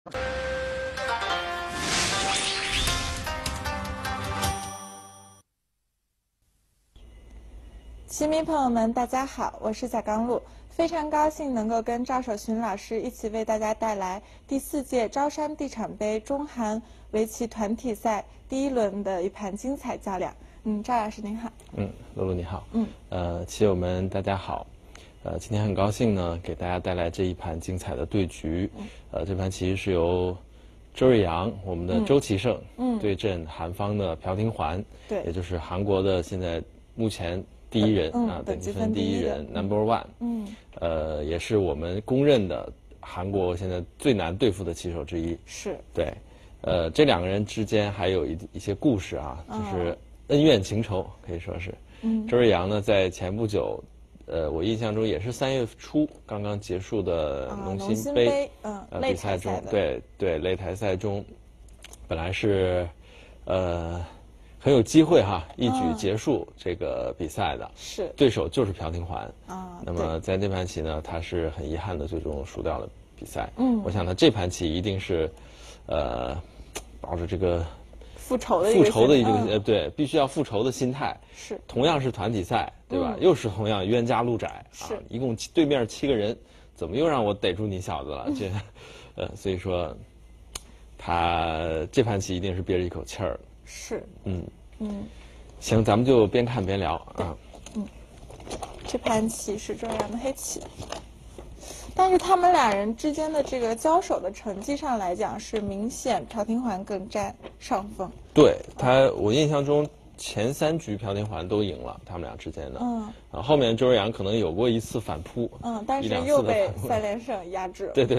棋迷朋友们，大家好，我是贾刚露，非常高兴能够跟赵守勋老师一起为大家带来第4届舟山地产杯中韩围棋团体赛第1轮的一盘精彩较量。赵老师您好。 露露你好。棋友们大家好。今天很高兴呢，给大家带来这一盘精彩的对局。这盘棋是由周瑞阳，我们的周棋圣，对阵韩方的朴廷桓， 对， 也就是韩国的现在目前第一人等级分第1人 No.1。也是我们公认的韩国现在最难对付的棋手之一。 是。对。 这2个人之间还有一些故事啊，就是恩怨情仇，可以说是。周瑞阳呢，在前不久，我印象中也是3月初刚刚结束的农心杯比赛中，对擂台赛中，本来是很有机会一举结束这个比赛的，是对手就是朴廷桓那么在那盘棋呢，他是很遗憾的最终输掉了比赛。我想他这盘棋一定是抱着这个复仇的一个对，必须要复仇的心态。是，同样是团体赛，对吧？又是同样冤家路窄啊，一共对面7个人，怎么又让我逮住你小子了？所以说，他这盘棋一定是憋着一口气儿。是。行，咱们就边看边聊啊。 这盘棋是周阳的黑棋。但是他们2人之间的这个交手的成绩上来讲，是明显朴廷桓更占上风。 对我印象中前3局朴廷桓都赢了，他们俩之间的。后面周瑞阳可能有过1次反扑， 但是又被3连胜压制了。 对。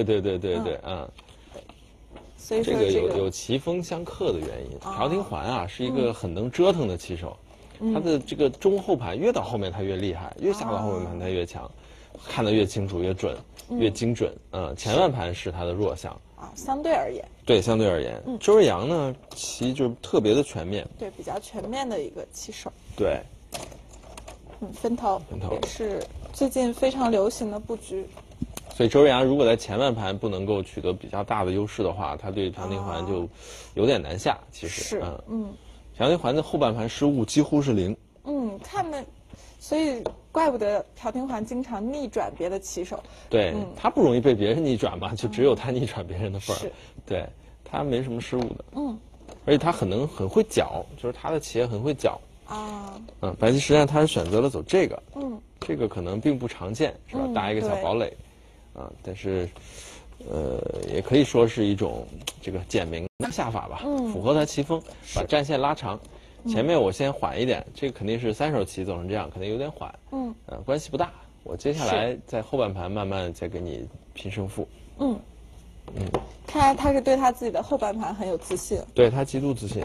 所以说这个有棋风相克的原因。朴廷桓是一个很能折腾的棋手，他的这个中后盘越到后面他越厉害，越下到后面盘他越强。看得越清楚越准，越精准。前半盘是他的弱项相对而言。 对，相对而言，周瑞阳呢，棋就是特别的全面。 对，比较全面的一个棋手。 对。 分头也是最近非常流行的布局。 所以周瑞阳如果在前半盘不能够取得比较大的优势的话，他对朴廷桓就有点难下。其实是。 朴廷桓的后半盘失误几乎是0。 所以怪不得朴廷桓经常逆转别的棋手。 对，他不容易被别人逆转嘛，就只有他逆转别人的份儿。对，他没什么失误的。而且他很会搅，就是他的棋也很会搅。白棋实际上他是选择了走这个。这个可能并不常见，是吧？搭一个小堡垒。但是也可以说是一种这个简明的下法吧，符合他棋风，把战线拉长。前面我先缓一点，这个肯定是3手棋走成这样，肯定有点缓。关系不大。我接下来在后半盘慢慢再给你拼胜负。 看来他是对他自己的后半盘很有自信。 对，他极度自信。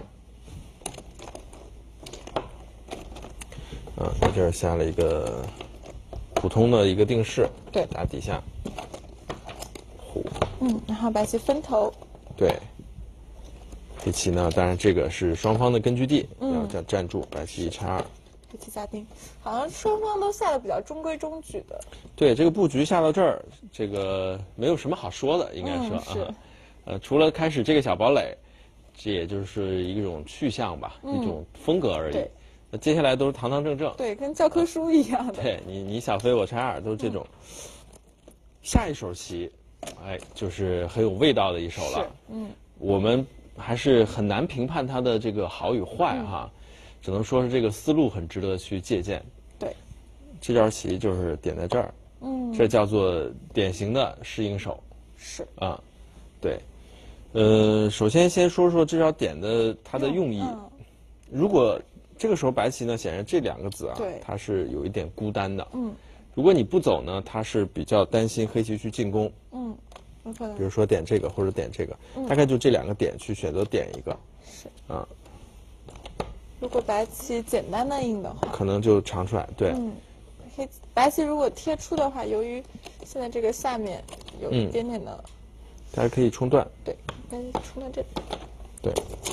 在这儿下了一个普通的一个定式，对，打底下虎。 然后白棋分头。 对。黑棋呢，当然这个是双方的根据地，要站住。白棋1拆2， 黑棋下定，好像双方都下的比较中规中矩的。 对，这个布局下到这儿，这个没有什么好说的，应该说除了开始这个小堡垒，这也就是一种去向吧，一种风格而已。那接下来都是堂堂正正。 对，跟教科书一样的。 对你小飞我拆2，都是这种。下一手棋，就是很有味道的一手了。我们还是很难评判它的这个好与坏只能说是这个思路很值得去借鉴。对，这招棋就是点在这儿，这叫做典型的适应手。是对，首先说说这招点的它的用意。如果这个时候白棋呢，显然这2个子它是有一点孤单的。如果你不走呢，它是比较担心黑棋去进攻。比如说点这个或者点这个，大概就这2个点去选择点一个。是。 如果白棋简单的应的话， 可能就长出来。对。 白棋如果贴出的话，由于现在这个下面有一点点的， 大家可以冲断。 对，白棋冲到这里。 对。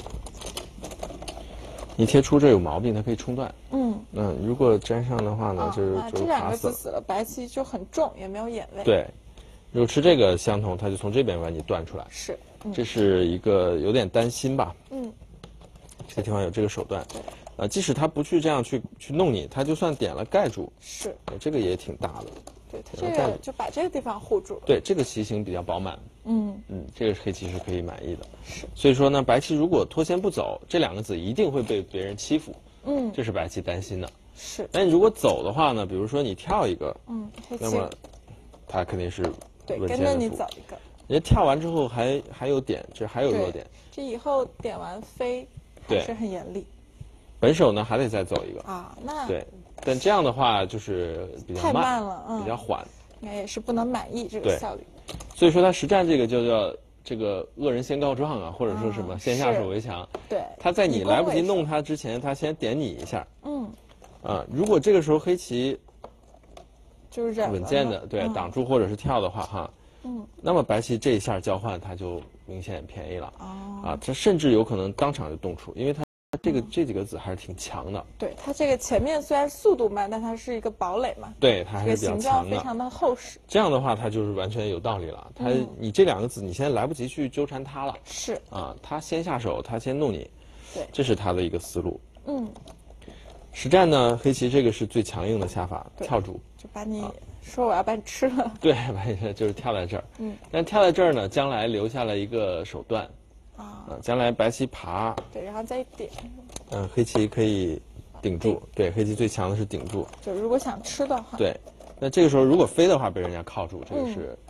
你贴出这有毛病，它可以冲断。如果粘上的话呢，就这2个子死了，白棋就很重，也没有眼位。 对。如果吃这个相同，它就从这边把你断出来。是。 这是一个有点担心吧。 嗯， 这个地方有这个手段。即使他不去这样去弄你，他就算点了盖住， 是， 这个也挺大的。 对，他这个就把这个地方护住了。 对，这个棋形比较饱满。这个黑棋是可以满意的。 是， 所以说呢，白棋如果脱先不走，这两个子一定会被别人欺负。这是白棋担心的。 是， 但你如果走的话呢，比如说你跳一个， 黑棋， 那么他肯定是对，跟着你走一个。 人家跳完之后还有点，这还有弱点。 这以后点完飞还是很严厉。 本手呢还得再走一个啊，那对，但这样的话就是比较太慢了， 比较缓， 应该也是不能满意这个效率。 所以说他实战这个就叫这个恶人先告状啊，或者说什么先下手为强。 对， 他在你来不及弄他之前，他先点你一下。如果这个时候黑棋就是稳健的挡住或者是跳的话哈，那么白棋这一下交换他就明显便宜了。他甚至有可能当场就动出，因为他。这几个子还是挺强的。 对，它这个前面虽然速度慢，但它是一个堡垒嘛。 对，它还是比较强的。 非常的厚实。 这样的话，它就是完全有道理了。你这两个子，你现在来不及去纠缠它了。 是啊，他先下手，他先弄你。 对， 这是他的一个思路。实战呢，黑棋这个是最强硬的下法，跳主。 就把你说我要把你吃了。 对，把你就是跳在这儿。但跳在这儿呢，将来留下了一个手段。将来白棋爬， 对，然后再点。 黑棋可以顶住，对，黑棋最强的是顶住。 就如果想吃的话。 对，那这个时候如果飞的话，被人家靠住，这个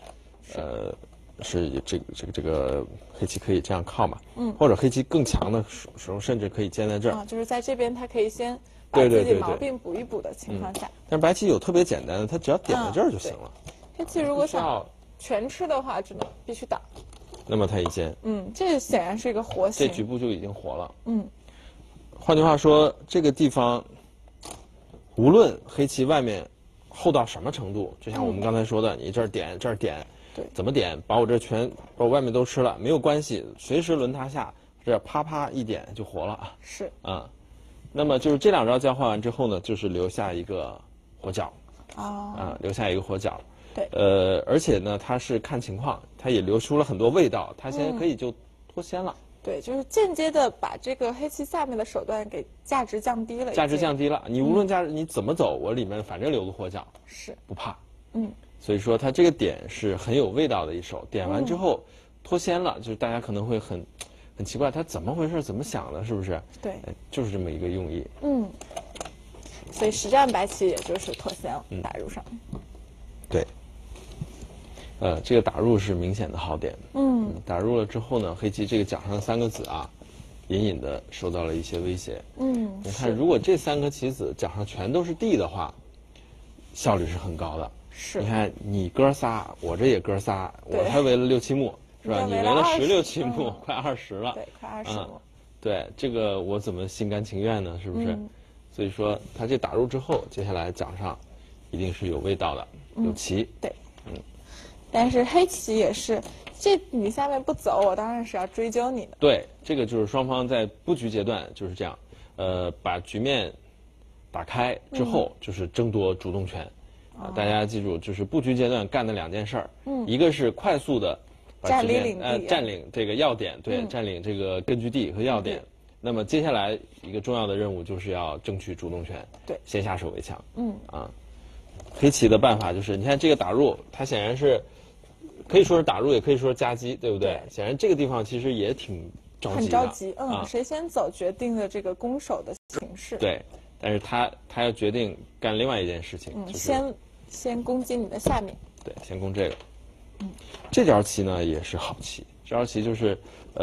是这个黑棋可以这样靠嘛？或者黑棋更强的时候，甚至可以尖在这儿。 就是在这边，它可以先把自己毛病补一补的情况下。 但白棋有特别简单的，它只要点在这儿就行了。 黑棋如果想全吃的话，必须挡。 那么他一尖， 这显然是一个活形， 这局部就已经活了。换句话说，这个地方无论黑棋外面厚到什么程度，就像我们刚才说的，你这儿点这儿点， 对， 怎么点把我这全把我外面都吃了，没有关系，随时轮他下，这啪啪一点就活了。 是那么就是这两招交换完之后呢，就是留下一个活角。留下一个活角。 对， 而且呢，它是看情况，它也流出了很多味道，它现在可以就脱先了。 对，就是间接的把这个黑棋下面的手段给价值降低了。 价值降低了，你无论价值你怎么走，我里面反正留个活角， 是不怕。 所以说它这个点是很有味道的一手，点完之后脱先了，就是大家可能会很奇怪，他怎么回事，怎么想的，是不是？ 对， 就是这么一个用意。 所以实战白棋也就是脱先了，打入上。 对。这个打入是明显的好点。打入了之后呢，黑棋这个角上的3个子啊，隐隐的受到了一些威胁。你看，如果这3颗棋子角上全都是地的话，效率是很高的。 是。 你看，你哥仨，我这也哥仨，我还围了6、7目，是吧？你围了16、7目，快20了。 对，快20目。 对，这个我怎么心甘情愿呢？是不是？所以说，他这打入之后，接下来角上一定是有味道的，有棋。 对。但是黑棋也是，你下面不走，我当然是要追究你的。 对，这个就是双方在布局阶段就是这样，把局面打开之后，就是争夺主动权。大家记住，就是布局阶段干的2件事儿，一个是快速的把局面占领这个要点，对，占领这个根据地和要点。那么接下来一个重要的任务就是要争取主动权， 对， 先下手为强。黑棋的办法就是，你看这个打入，它显然是。可以说是打入，也可以说是夹击，对不对？显然这个地方其实也挺着急的。 很着急，谁先走决定了这个攻守的形势。 对，但是他要决定干另外一件事情， 就是先攻击你的下面。 对，先攻这个。这招棋呢也是好棋，这招棋就是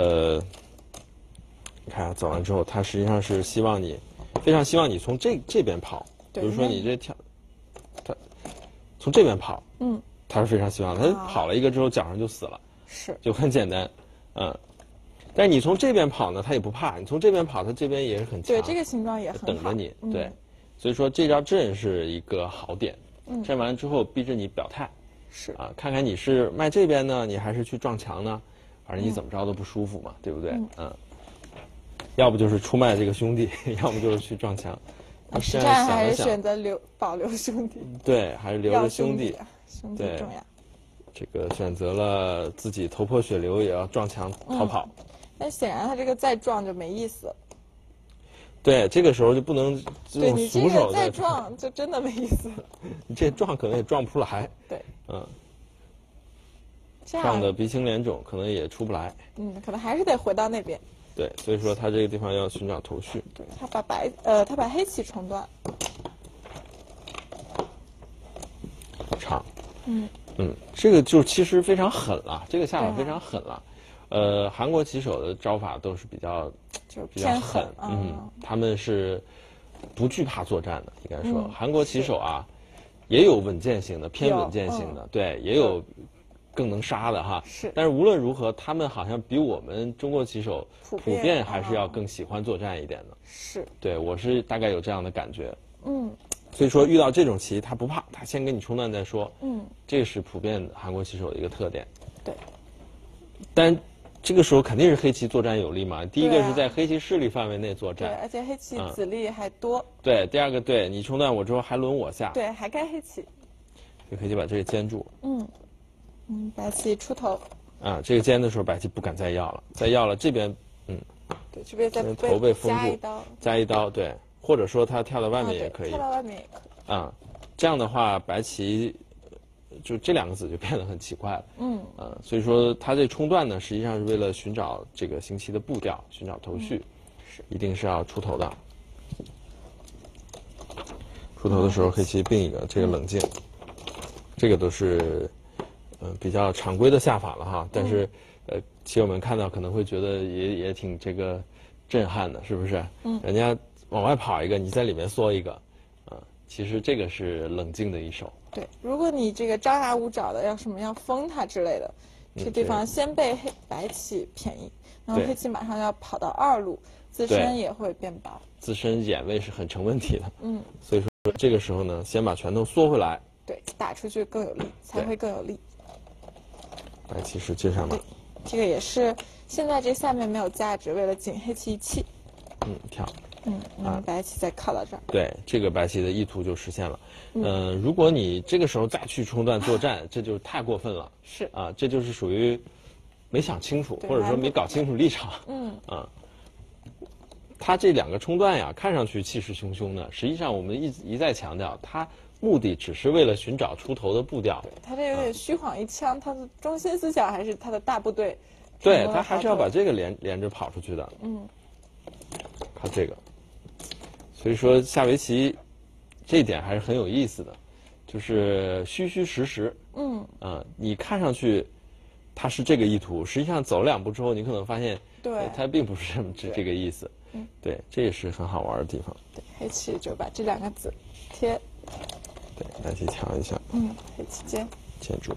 你看走完之后，他实际上是非常希望你从这边跑，比如说你这跳，他从这边跑，他是非常希望他跑了一个之后角上就死了， 是就很简单，但是你从这边跑呢，他也不怕；你从这边跑，他这边也是很强， 对，这个形状也很好， 等着你。对，所以说这招阵是一个好点。阵完了之后，逼着你表态， 是看看你是卖这边呢，你还是去撞墙呢？反正你怎么着都不舒服嘛，对不对？要不就是出卖这个兄弟，要么就是去撞墙。 实战还是选择保留兄弟。 对，还是留着兄弟。 兄弟重要。 这个选择了自己头破血流也要撞墙逃跑。 但显然他这个再撞就没意思了。 对，这个时候就不能用俗手再撞就真的没意思了。 你这撞可能也撞不出来。 对， 这样的鼻青脸肿可能也出不来。 可能还是得回到那边。 对，所以说他这个地方要寻找头绪。 对，他把黑棋冲断。 长。这个就其实非常狠了，这个下法非常狠了。韩国棋手的招法都是比较狠，他们是不惧怕作战的，应该说，韩国棋手啊，也有稳健型的，偏稳健型的，对，也有更能杀的哈。 是。 但是无论如何，他们好像比我们中国棋手普遍还是要更喜欢作战一点的。 是。 对，我是大概有这样的感觉。所以说遇到这种棋，他不怕，他先给你冲断再说。这是普遍韩国棋手的一个特点。 对。 但这个时候肯定是黑棋作战有利嘛。第一个是在黑棋势力范围内作战， 对，而且黑棋子力还多。 对，第二个对你冲断我之后还轮我下。 对，还该黑棋。 这黑棋把这个尖住。 白棋出头。 这个尖的时候白棋不敢再要了，再要了这边对，这边再头被封住， 加一刀， 对，或者说他跳到外面也可以。 跳到外面也可以。 这样的话白棋。就这两个子就变得很奇怪了。所以说他这冲断呢，实际上是为了寻找这个行棋的步调，寻找头绪，一定是要出头的。出头的时候，黑棋并一个，这个冷静，这个都是比较常规的下法了哈。但是棋友们看到可能会觉得也挺这个震撼的，是不是？人家往外跑一个，你在里面缩一个，其实这个是冷静的一手。 对，如果你这个张牙舞爪的要封他之类的，这个地方先被白棋便宜，然后黑棋马上要跑到2路，自身也会变薄， 自身眼位是很成问题的。所以说这个时候呢，先把拳头缩回来， 对，打出去更有力，才会更有力。 白棋是接上马， 这个也是现在这下面没有价值，为了紧黑棋一气， 跳。 白棋再靠到这儿， 对，这个白棋的意图就实现了。如果你这个时候再去冲断作战，这就太过分了。 是这就是属于没想清楚，或者说没搞清楚立场。他这两个冲断呀，看上去气势汹汹的，实际上我们一再强调，他目的只是为了寻找出头的步调。 他这有点虚晃一枪，他的中心思想还是他的大部队。 对，他还是要把这个连着跑出去的。靠这个。所以说下围棋这一点还是很有意思的，就是虚虚实实。你看上去他是这个意图，实际上走了2步之后，你可能发现他并不是这个意思。对，这也是很好玩的地方。 对，黑棋就把这2个子贴。 对，白棋抢一下。 黑棋尖住。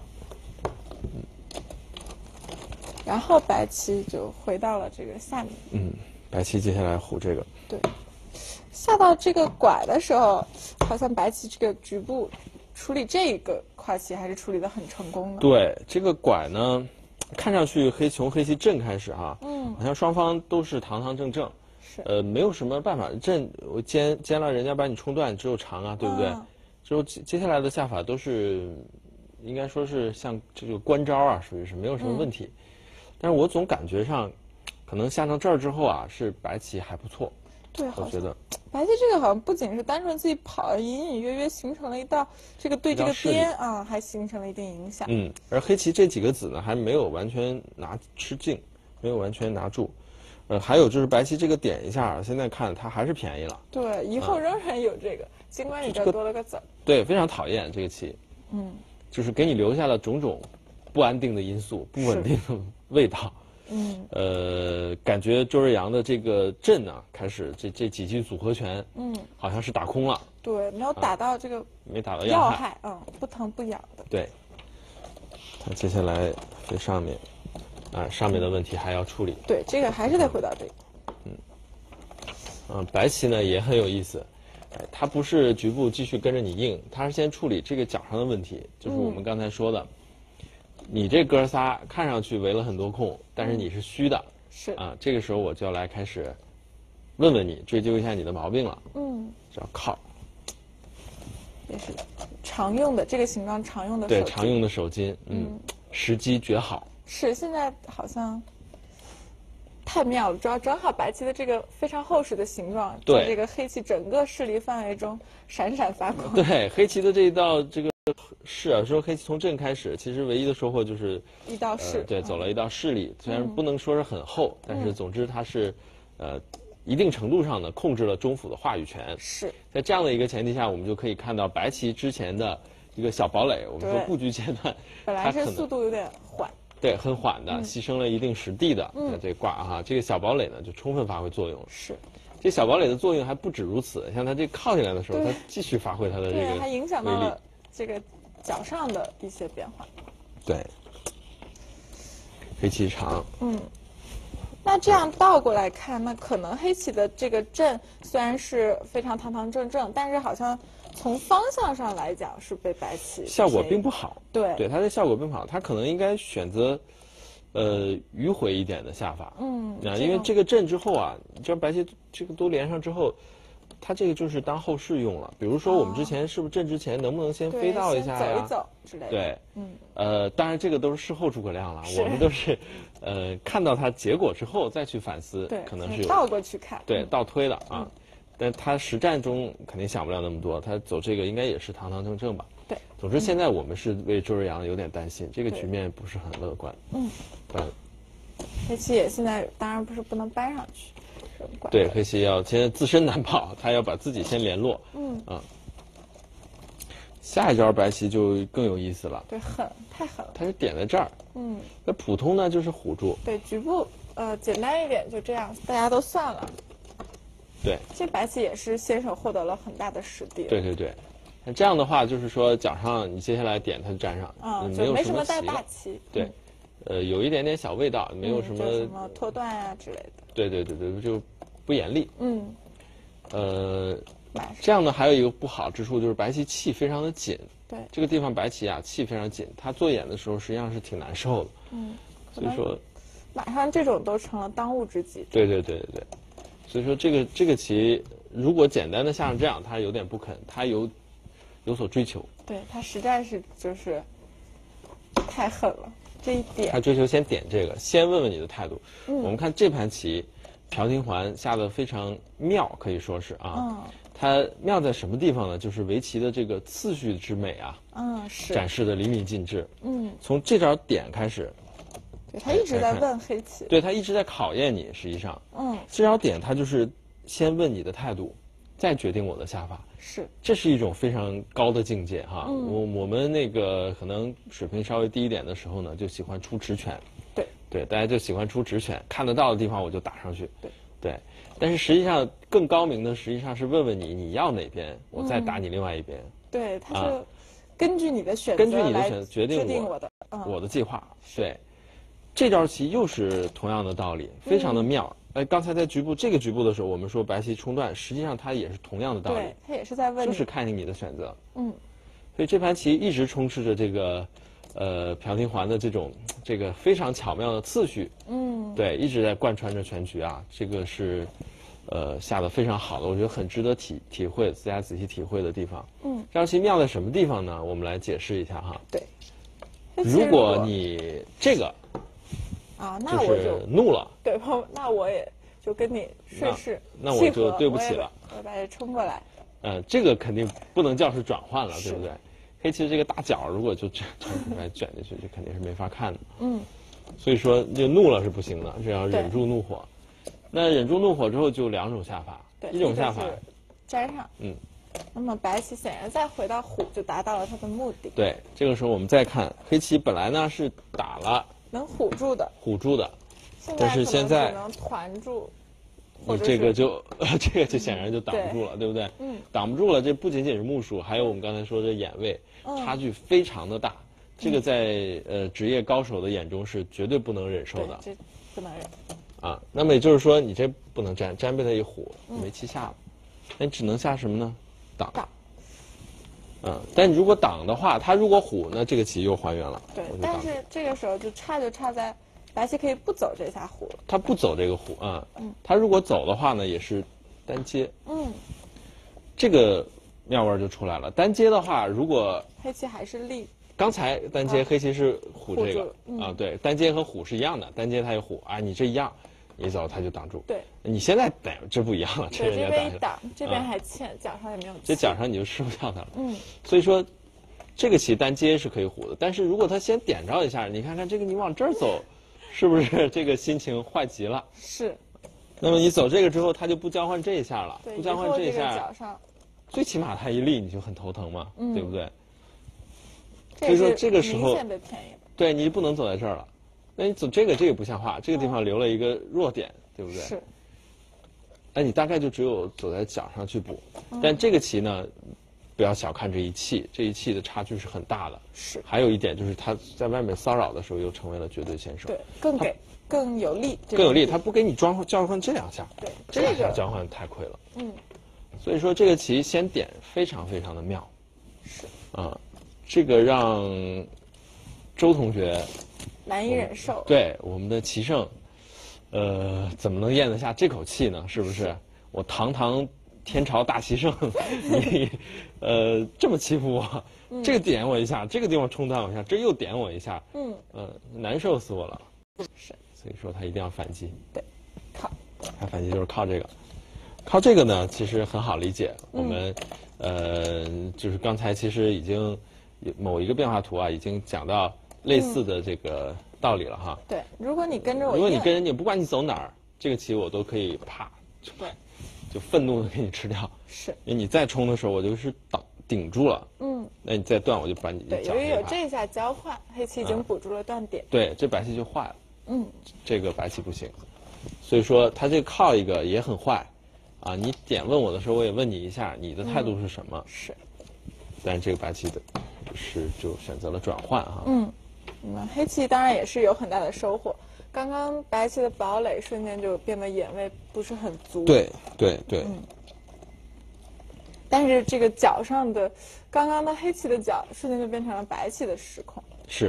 然后白棋就回到了这个下面。 白棋接下来虎这个。 对。下到这个拐的时候，好像白棋这个局部处理这个跨棋还是处理得很成功的。 对，这个拐呢，看上去从黑棋正开始哈，好像双方都是堂堂正正， 是没有什么办法。正我尖了，人家把你冲断，只有长啊，对不对？之后接下来的下法都是，应该说是像这个官招啊，属于是没有什么问题。但是我总感觉上，可能下到这儿之后啊，是白棋还不错。 对， 我觉得白棋这个好像不仅是单纯自己跑，隐隐约约形成了一道这个对这个边啊，还形成了一定影响。 而黑棋这几个子呢，还没有完全吃净，没有完全拿住。还有就是白棋这个点一下，现在看它还是便宜了。 对，以后仍然有这个，尽管你这多了个子。 对，非常讨厌这个棋。就是给你留下了种种不安定的因素，不稳定的味道。感觉周日阳的这个阵呢，开始这几记组合拳，好像是打空了。 对，没有打到这个， 没打到要害，不疼不痒的。 对。他接下来飞上面，上面的问题还要处理。 对，这个还是得回到这个。白棋呢也很有意思，他不是局部继续跟着你硬，他是先处理这个角上的问题，就是我们刚才说的。你这哥仨看上去围了很多空，但是你是虚的， 是这个时候我就要来开始问问你，追究一下你的毛病了。 只要靠， 也是常用的这个形状常用的手对巾， 常用的手巾，时机绝好。 是现在好像太妙了，主要正好白棋的这个非常厚实的形状， 对在这个黑棋整个势力范围中闪闪发光。 对，黑棋的这一道这个士啊，说黑棋从阵开始，其实唯一的收获就是一道士， 对，走了一道势力，虽然不能说是很厚，但是总之它是一定程度上呢控制了中府的话语权。 是在这样的一个前提下，我们就可以看到白棋之前的一个小堡垒，我们说布局阶段， 本来是速度有点缓。 对，很缓的，牺牲了一定实地的，这挂哈，这个小堡垒呢就充分发挥作用了。 是， 这小堡垒的作用还不止如此，像它这靠起来的时候，它继续发挥它的这个对，还影响到了这个角上的一些变化。 对，黑棋长。 那这样倒过来看，那可能黑棋的这个阵虽然是非常堂堂正正，但是好像从方向上来讲是被白棋效果并不好。 对， 它的效果并不好，它可能应该选择迂回一点的下法。因为这个阵之后啊，你这白棋这个都连上之后，它这个就是当后势用了。比如说我们之前是不是阵之前能不能先飞到一下呀？ 走一走之类的。 对，当然这个都是事后诸葛亮了，我们都是看到它结果之后再去反思，可能是有倒过去看， 对，倒推的啊。但他实战中肯定想不了那么多，他走这个应该也是堂堂正正吧。 对， 总之现在我们是为周日阳有点担心，这个局面不是很乐观。 黑棋也现在当然不能搬上去。 对，黑棋要现在自身难保，他要把自己先联络。下一招白棋就更有意思了。 对，太狠了。 他是点在这儿。那普通呢就是虎住。 对，局部简单一点就这样，大家都算了。 对， 这白棋也是先手获得了很大的实地。 对，那这样的话就是说角上你接下来点它就粘上， 没什么带大棋。 对，有一点点小味道，没有什么脱断啊之类的。 对，就不严厉。这样呢还有一个不好之处就是白棋气非常的紧。 对， 这个地方白棋啊气非常紧，它做眼的时候实际上是挺难受的。所以说马上这种都成了当务之急。 对，所以说这个棋如果简单的像这样，它有点不肯，它有所追求。 对，它实在是就是太狠了这一点。 他追求先点这个，先问问你的态度。我们看这盘棋，朴廷桓下的非常妙，可以说是啊。它妙在什么地方呢？就是围棋的这个次序之美啊， 是展示的淋漓尽致。从这招点开始， 对，他一直在问黑棋， 对他一直在考验你。实际上，这招点他就是先问你的态度，再决定我的下法。 是， 这是一种非常高的境界哈。我们那个可能水平稍微低一点的时候呢，就喜欢出直拳。对，大家就喜欢出直拳，看得到的地方我就打上去。对。但是实际上更高明的，实际上是问问你要哪边，我再打你另外一边。 对，他是根据你的选择决定我的计划。对，这招棋又是同样的道理，非常的妙。刚才在这个局部的时候，我们说白棋冲断，实际上它也是同样的道理。 对，它也是在问， 就是看你的选择。所以这盘棋一直充斥着这个朴廷桓的这个非常巧妙的次序。对，一直在贯穿着全局啊，这个是下的非常好的，我觉得很值得体会，大家仔细体会的地方。这道棋妙在什么地方呢？我们来解释一下哈。 对， 如果你这个那我就怒了。 对，那我也就跟你顺势， 那我就对不起了， 我把它冲过来。 这个肯定不能叫是转换了，对不对？黑棋这个大角如果就这样卷进去，这肯定是没法看的。所以说这怒了是不行的，这要忍住怒火。那忍住怒火之后就两种下法，一种下法粘上。那么白棋显然再回到虎就达到了它的目的。 对，这个时候我们再看黑棋本来呢是打了能虎住的， 但是现在只能团住。 你这个就显然就挡不住了，对不对？挡不住了，这不仅仅是目数，还有我们刚才说的眼位，差距非常的大。这个在职业高手的眼中是绝对不能忍受的。 这不能忍。 那么也就是说，你这不能粘被他一虎，没棋下了，那你只能下什么呢？挡。但如果挡的话，他如果虎，那这个棋又还原了。 对，但是这个时候就差在白棋可以不走这下虎了。 他不走这个虎啊，他如果走的话呢，也是单接。这个妙味就出来了。单接的话，如果黑棋还是立， 刚才单接黑棋是虎这个啊，对，单接和虎是一样的，单接它有虎啊，你这一样，你走它就挡住。 对， 你现在等这不一样了，这人家这边一挡，这边还欠，角上也没有。 这角上你就吃不掉它了。所以说。这个棋单接是可以虎的，但是如果他先点着一下，你看看这个你往这儿走，是不是这个心情坏极了？ 是。 那么你走这个之后，他就不交换这一下了， 对， 不交换这一下， 角上最起码他一立你就很头疼嘛，对不对？ 所以说这个时候明显被便宜了。 对你不能走在这儿了，那你走这个不像话，这个地方留了一个弱点，对不对？ 是。 哎，你大概就只有走在角上去补，但这个棋呢？不要小看这一气，这一气的差距是很大的。 是。 还有一点就是他在外面骚扰的时候，又成为了绝对先手。 对，更有利。 更有利，他不给你交换这两下。 对， 这两下交换太亏了。所以说这个棋先点非常非常的妙。 是。 这个让周同学难以忍受。 对我们的棋圣，怎么能咽得下这口气呢？是不是？我堂堂天朝大棋圣，你这么欺负我，这个点我一下，这个地方冲断我一下，这又点我一下，难受死我了。 是， 所以说他一定要反击。 对，靠。 他反击就是靠这个，靠这个呢，其实很好理解。我们就是刚才其实已经某一个变化图啊，已经讲到类似的这个道理了哈。 对，如果你跟着我， 如果你跟人家，不管你走哪儿，这个棋我都可以啪。 对。 就愤怒的给你吃掉， 是， 因为你再冲的时候，我就是顶住了，那你再断，我就把你对，由于有这一下交换，黑棋已经补住了断点， 对，这白棋就坏了，这个白棋不行，所以说他这个靠一个也很坏，啊，你点问我的时候，我也问你一下，你的态度是什么？ 是， 但是这个白棋的就选择了转换哈， 黑棋当然也是有很大的收获。刚刚白棋的堡垒瞬间就变得眼位不是很足。 对。 但是这个角上的，刚刚的黑棋的角瞬间就变成了白棋的失控。 是。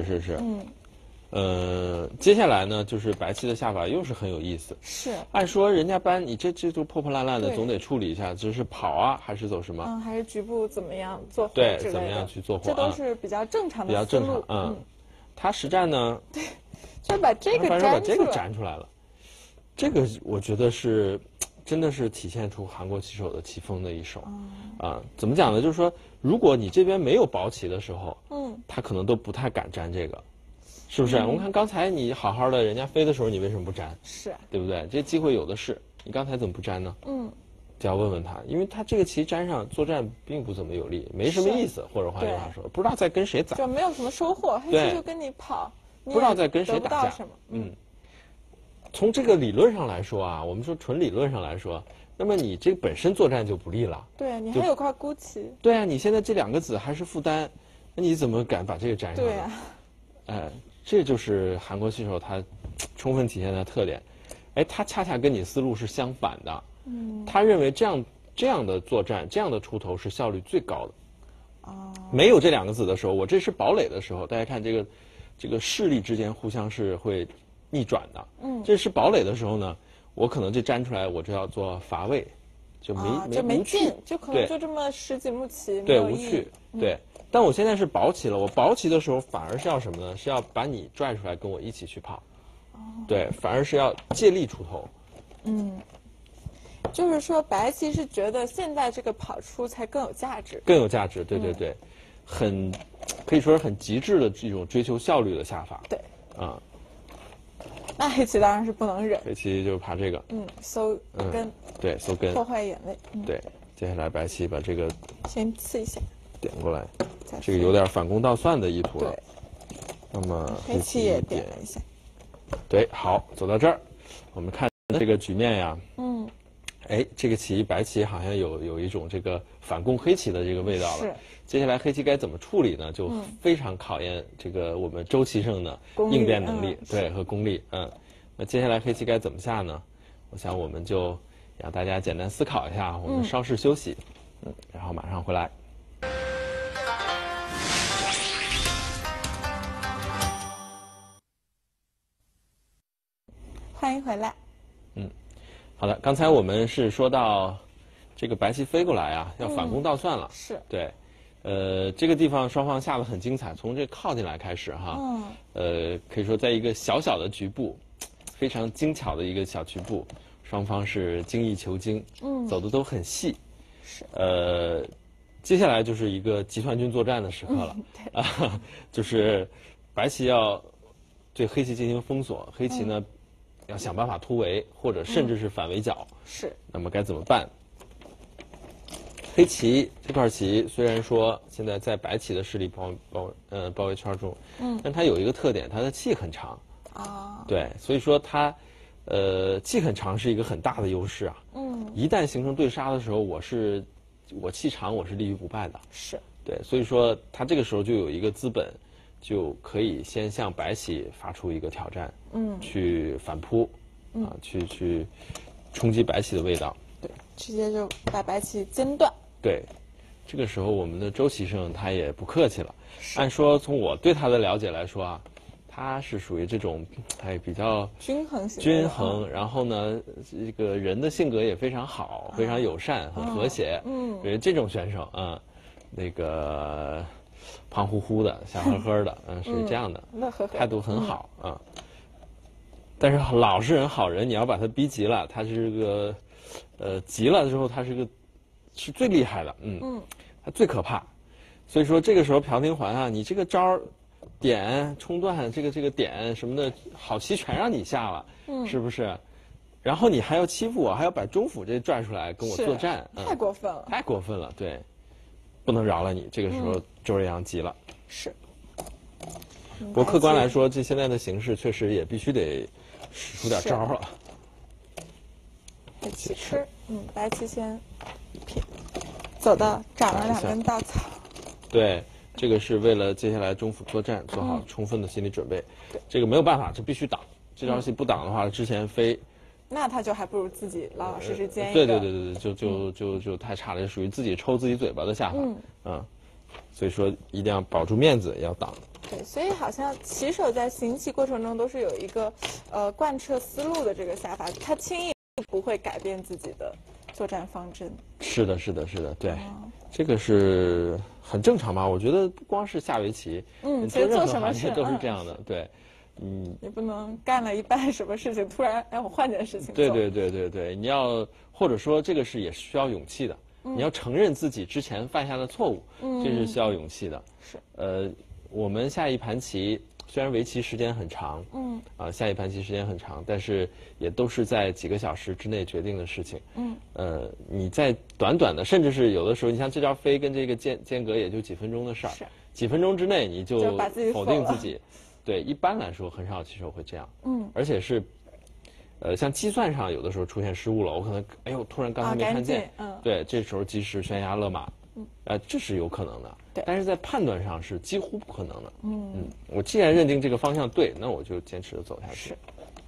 接下来呢，就是白棋的下法又是很有意思。 是。 按说人家班你这就破破烂烂的，总得处理一下，就是跑啊，还是走什么？ 还是局部怎么样做活对，怎么样去做活？ 这都是比较正常的思路。 比较正常。他实战呢？ 对。就把这个粘出来了，这个我觉得是，真的是体现出韩国棋手的棋风的一手。怎么讲呢？就是说，如果你这边没有保棋的时候，他可能都不太敢粘这个，是不是？我们看刚才你好好的，人家飞的时候，你为什么不粘？ 是， 对不对？这机会有的是，你刚才怎么不粘呢？就要问问他，因为他这个棋粘上作战并不怎么有利，没什么意思，或者换句话说，不知道在跟谁打， 就没有什么收获，黑棋就跟你跑。 不知道在跟谁打架。从这个理论上来说啊，我们说纯理论上来说，那么你这本身作战就不利了。 对，你还有块孤棋。 对啊，你现在这2个子还是负担，那你怎么敢把这个粘上？ 对啊。 这就是韩国棋手他充分体现的特点。他恰恰跟你思路是相反的。他认为这样的作战，这样的出头是效率最高的。没有这2个子的时候，我这是堡垒的时候，大家看这个势力之间互相是会逆转的。这是堡垒的时候呢，我可能这粘出来，我就要做乏味，就没劲，就可能就这么10几目棋， 对，无趣。对，但我现在是保棋了，我保棋的时候反而是要什么呢？是要把你拽出来跟我一起去跑。对，反而是要借力出头。 就是说白棋是觉得现在这个跑出才更有价值。 更有价值，对。可以说是很极致的这种追求效率的下法。 对。那黑棋当然是不能忍。 黑棋就怕这个。 搜根。 对，搜根。 破坏眼位。 对，接下来白棋把这个先刺一下， 点过来，这个有点反攻倒算的意图了。 对。 那么黑棋也点了一下。 对，好，走到这儿，我们看这个局面呀。这个棋白棋好像有一种这个反攻黑棋的这个味道了。 是。 接下来黑棋该怎么处理呢？就非常考验这个我们周棋圣的应变能力，对，和功力。那接下来黑棋该怎么下呢？我想我们就让大家简单思考一下，我们稍事休息，然后马上回来。 欢迎回来。 好的，刚才我们是说到这个白棋飞过来啊，要反攻倒算了。 是。 对，这个地方双方下得很精彩，从这靠近来开始哈。可以说在一个小小的局部，非常精巧的一个小局部，双方是精益求精，走的都很细。 是。 接下来就是一个集团军作战的时刻了。就是白棋要对黑棋进行封锁，黑棋呢要想办法突围，或者甚至是反围剿。 是。 那么该怎么办？黑棋这块棋虽然说现在在白棋的势力包围圈中，但它有一个特点，它的气很长。对，所以说它气很长是一个很大的优势啊。一旦形成对杀的时候，我气长，我是立于不败的。 是。对， 所以说他这个时候就有一个资本，就可以先向白棋发出一个挑战，去反扑，去冲击白棋的味道。 对，直接就把白棋煎断。 对，这个时候我们的周棋圣他也不客气了。按说从我对他的了解来说啊，他是属于这种比较均衡， 然后呢，这个人的性格也非常好，非常友善，很和谐。这种选手啊，那个胖乎乎的，笑呵呵的，是这样的，态度很好啊。但是老实人、好人，你要把他逼急了，他是个急了之后，他是最厉害的，他最可怕。所以说这个时候朴廷桓啊，你这个招点冲断这个点什么的好棋全让你下了，是不是？然后你还要欺负我，还要把中府这拽出来跟我作战， 太过分了， 太过分了，对，不能饶了你。这个时候周日阳急了， 是。 不过客观来说，这现在的形势确实也必须得使出点招了。 黑棋吃，白棋先走到长了2根稻草。 对，这个是为了接下来中府作战做好充分的心理准备。这个没有办法，这必须挡。这招棋不挡的话，之前飞， 那他就还不如自己老老实实煎一个。 对，就太差了，这属于自己抽自己嘴巴的下法。所以说一定要保住面子，要挡。 对，所以好像棋手在行棋过程中都是有一个贯彻思路的这个下法，他轻易不会改变自己的作战方针。是的， 对，这个是很正常吧？我觉得不光是下围棋， 其实做什么事都是这样的，对。 你不能干了一半什么事情，突然我换件事情做。 对，你要或者说这个是也是需要勇气的，你要承认自己之前犯下的错误，这是需要勇气的。 是。 我们下一盘棋虽然围棋时间很长，下一盘棋时间很长，但是也都是在几个小时之内决定的事情。你在短短的，甚至是有的时候，你像这招飞跟这个间隔也就几分钟的事儿，几分钟之内你就否定自己。对，一般来说很少棋手会这样。而且是，像计算上有的时候出现失误了，我可能突然刚才没看见，对，这时候及时悬崖勒马，这是有可能的。 对， 但是在判断上是几乎不可能的。我既然认定这个方向对，那我就坚持的走下去。